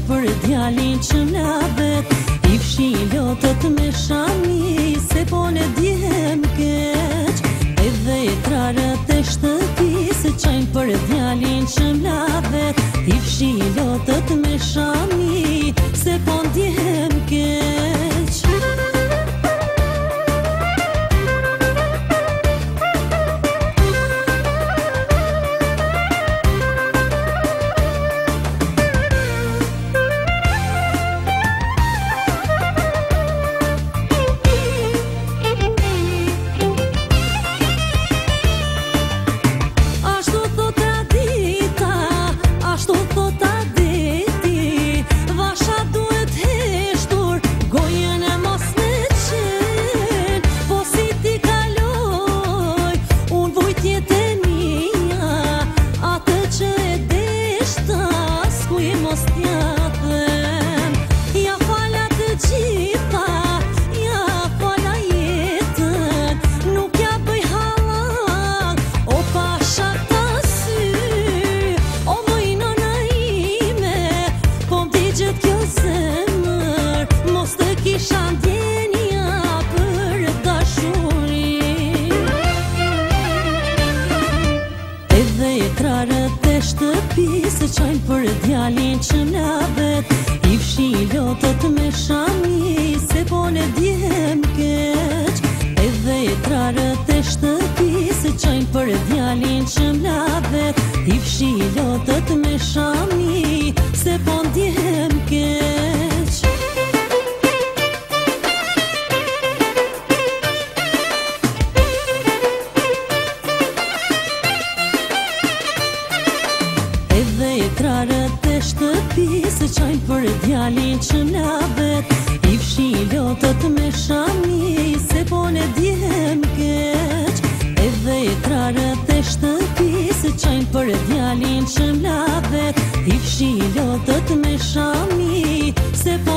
për djalin që mlabet, I fshi lotët me shami, se po ne djem keq. Edhe e trarët e shtëpisë qajnë për djalin që mlabet, I fshi lotët me shami, se po ndjem keq. Trarët e shtëpisë qajnë për djalin që mlabet, I fshi lotët me shami, se po ne djem keq. Edhe e trarët e shtëpisë qajnë për djalin që mlabet, I fshi lotët me shami, se po ndjem keq. Edhe e trarët e shtëpisë qajnë për djalin që mlabet, I fshi lotët me shami, se po ne djem keq. Edhe e trarët e shtëpisë qajnë për djalin që mlabet, I fshi lotët me shami, se po